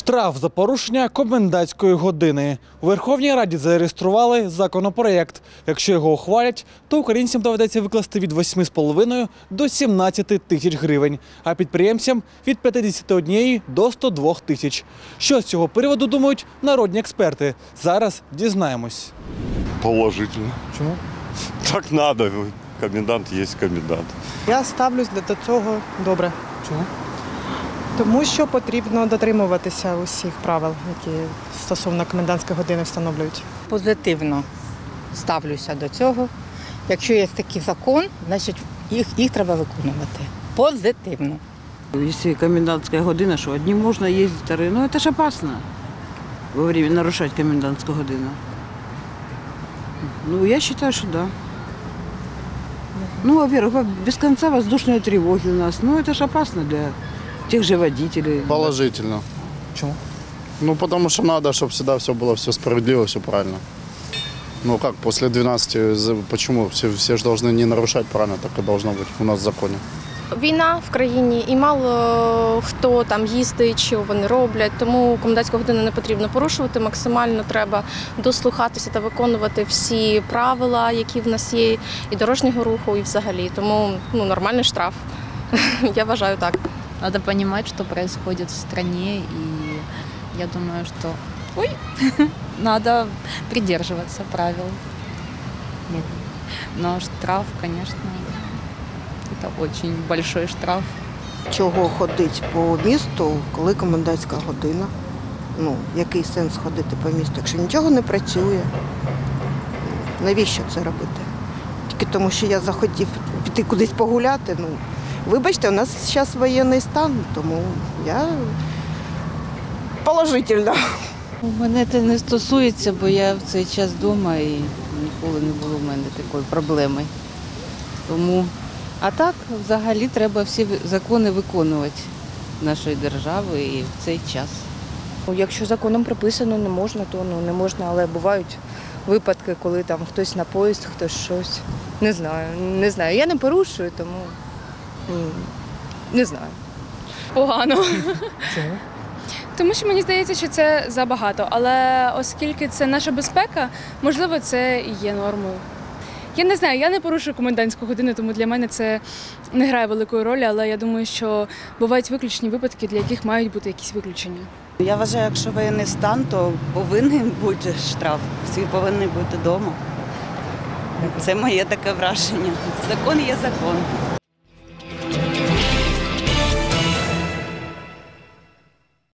Штраф за порушення комендантської години. У Верховній Раді зареєстрували законопроєкт. Якщо його ухвалять, то українцям доведеться викласти від 8,5 до 17 тисяч гривень, а підприємцям – від 51 до 102 тисяч. Що з цього приводу думають народні експерти? Зараз дізнаємось. Положительно. Чому? Так надо. Комендант є комендант. Я ставлюсь до цього добре. Чому? Тому що потрібно дотримуватися усіх правил, які стосовно комендантської години встановлюють. Позитивно ставлюся до цього. Якщо є такий закон, значить їх треба виконувати. Позитивно. Если комендантская година, что одним можно ездить, вторые, ну это ж опасно во время нарушать комендантскую годину. Ну, я считаю, что да. Ну, во-первых, без конца воздушные тревоги у нас. Ну, это ж опасно для тех же водителей. Положительно. Чому? Ну, потому что надо, чтобы всегда все было все справедливо, все правильно. Ну, как, после 12, почему? Все же должны не нарушать правильно, так и должно быть у нас в законе. Війна в країні і мало хто там їздить, що вони роблять, тому комендантську годину не потрібно порушувати, максимально треба дослухатися та виконувати всі правила, які в нас є, і дорожнього руху, і взагалі. Тому нормальний штраф, я вважаю так. Надо понимать, что происходит в стране, и я думаю, что надо придерживаться правил. Но штраф, конечно, это очень большой штраф. Чого ходити по місту, коли комендантська година? Ну, який сенс ходити по місту, якщо нічого не працює? Навіщо це робити? Тільки тому, що я захотів піти кудись погуляти. Ну, вибачте, у нас зараз воєнний стан, тому я положительно. Мене це не стосується, бо я в цей час вдома і ніколи не було в мене такої проблеми. Тому, а так, взагалі, треба всі закони виконувати нашої держави і в цей час. Якщо законом прописано не можна, то не можна, але бувають випадки, коли там хтось на поїзд, хтось щось. Не знаю. Я не порушую, тому не знаю. Погано. Чому? Тому що мені здається, що це забагато, але оскільки це наша безпека, можливо, це і є нормою. Я не знаю, я не порушую комендантську годину, тому для мене це не грає великої ролі, але я думаю, що бувають виключні випадки, для яких мають бути якісь виключення. Я вважаю, якщо воєнний стан, то повинен бути штраф. Всі повинні бути вдома. Це моє таке враження. Закон є закон.